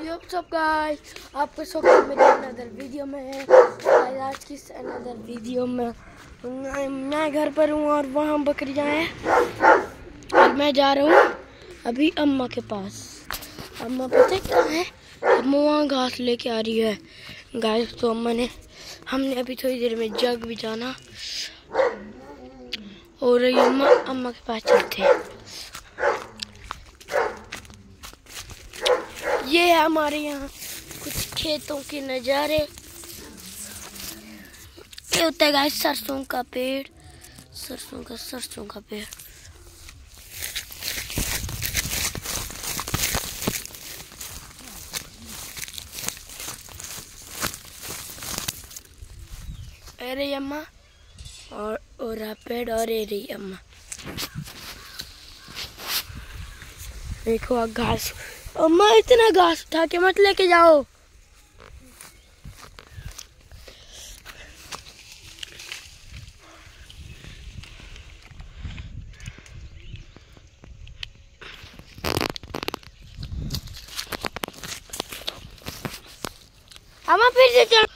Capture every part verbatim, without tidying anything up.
WhatsApp guys, आपको स्वागत मेरे अनदर वीडियो में। गाइस आज की अनदर वीडियो में मैं घर पर हूँ और वहाँ बकरियाँ हैं और मैं जा रहा हूँ अभी अम्मा के पास। अम्मा पता है कहाँ है? अम्मा वहाँ घास लेके आ रही है गाइस। तो अम्मा ने हमने अभी थोड़ी देर में जग भी जाना और अम्मा अम्मा के पास चलते हैं। ये है हमारे यहाँ कुछ खेतों के नज़ारे। ये होता है गाइस सरसों का पेड़, सरसों का सरसों का पेड़। अरे अम्मा और और पेड़ और ये रही अम्मा। देखो घास, अम्मा इतना घास उठा के मत लेके जाओ। अम्मा फिर से चल।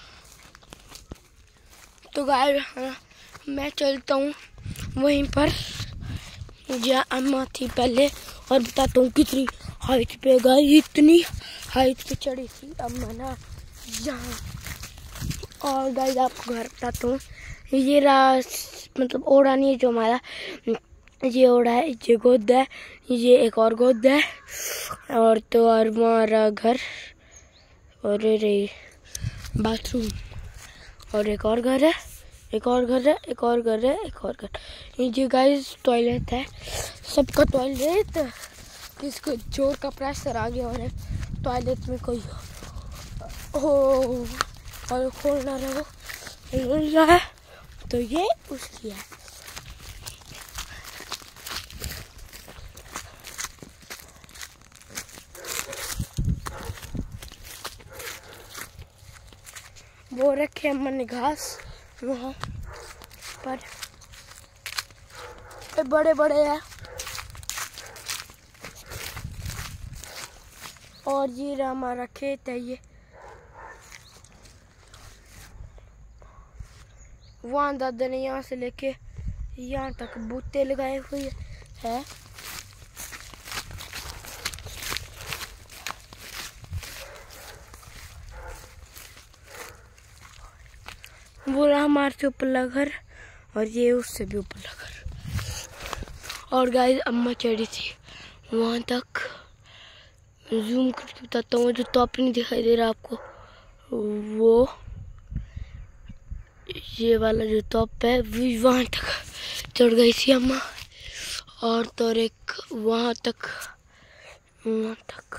तो गाइस मैं चलता हूँ वहीं पर जहाँ अम्मा थी पहले और बताता हूँ कितनी हाइट पे गई। इतनी हाइट पे चढ़ी थी अम्मा ना यहाँ। और गाइस आपको घर बताता हूँ, ये रास मतलब ओढ़ा नहीं है जो हमारा, ये ओढ़ा है, ये गोद है, ये एक और गोद है और तो और हमारा घर और ये बाथरूम और एक और घर है, एक और घर है, एक और घर है, एक और घर। ये गाइस टॉयलेट है, सबका टॉयलेट। किसको जोर का प्रेशर आ गया और टॉयलेट में कोई हो और खोल ना रहो है तो ये उसकी है। वो रखे अम्मा ने घास वहाँ पर, बड़े बड़े हैं। और ये हमारा खेत है, ये वहाँ दादा ने यहाँ से लेके यहाँ तक बूटे लगाए हुए हैं। वो रहा हमारे से ऊपर घर और ये उससे भी ऊपर घर। और गाइस अम्मा चढ़ी थी वहाँ तक, जूम करके बताता हूँ, जो टॉप नहीं दिखाई दे रहा आपको, वो ये वाला जो टॉप है वहाँ तक चढ़ गई थी अम्मा। और तो एक वहाँ तक वहाँ तक।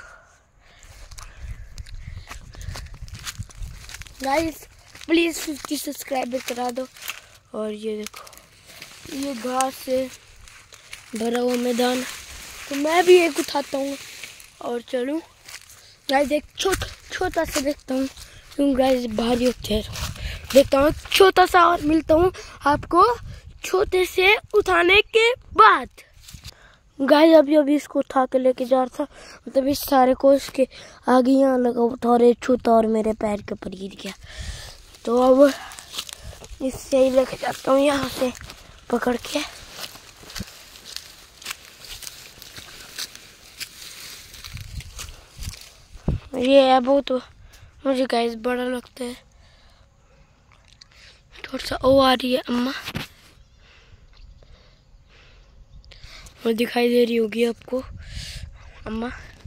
गाइस प्लीज फिफ्टी सब्सक्राइबर करा दो। और ये देखो ये घास से भरा हुआ मैदान, तो मैं भी एक उठाता हूँ और चलूँ। गाइस एक छोटा छोटा सा देखता हूँ क्यों गाइस भारी होते हैं, देखता हूँ छोटा सा और मिलता हूँ आपको छोटे से उठाने के बाद। गाइस अभी अभी इसको उठा के लेके जा रहा था, मतलब इस सारे को इसके आगे यहाँ लगा हुआ था और एक छोटा और मेरे पैर के ऊपर गिर गया। तो अब इससे ही लेके जाता हूँ यहाँ से पकड़ के। ये है बहुत, मुझे गाइस बड़ा लगता है। थोड़ा सा ओ आ रही है अम्मा, वो दिखाई दे रही होगी आपको अम्मा।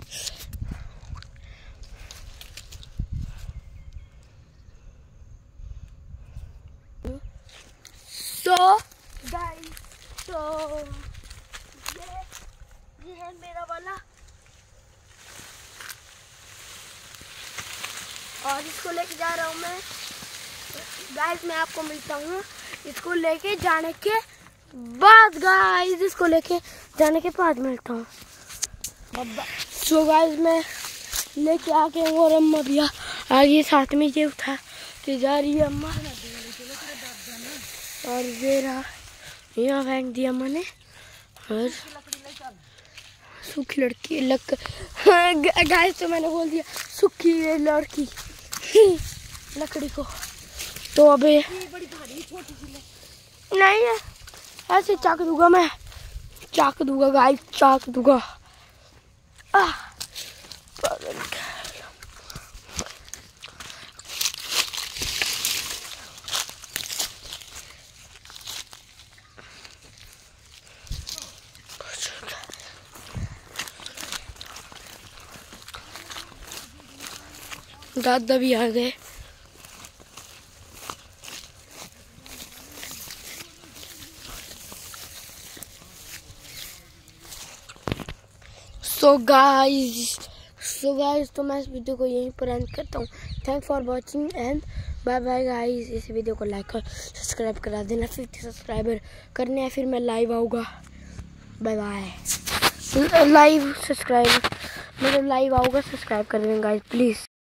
तो गाइस तो ये ये है मेरा वाला और इसको लेके जा रहा हूँ मैं। गाइस मैं आपको मिलता हूँ इसको लेके जाने के बाद। गाइस इसको लेके जाने के बाद मिलता हूँ। सो गाइस मैं लेके आ गया हूँ और अम्मा भी आगे साथ में ये उठा के जा रही है अम्मा। और ये रहा यहाँ फेंक दिया अम्मा ने। और सूखी लड़की लक गाइस तो मैंने बोल दिया सूखी लड़की लकड़ी को। तो अबे बड़ी भारी छोटी सी नहीं है, ऐसे चाक दूंगा मैं, चाक दूंगा गाइस, चाक दूंगा। आह दादा भी आ गए। सो गाइस सो गाइस तो मैं इस वीडियो को यहीं पर एंड करता हूँ। Thank for watching and bye bye guys. इस वीडियो को लाइक और सब्सक्राइब करा देना, फिफ्टी सब्सक्राइबर करने हैं फिर मैं लाइव आऊँगा। Bye bye. लाइव सब्सक्राइब मतलब लाइव आऊँगा, सब्सक्राइब कर देना गाइस प्लीज़।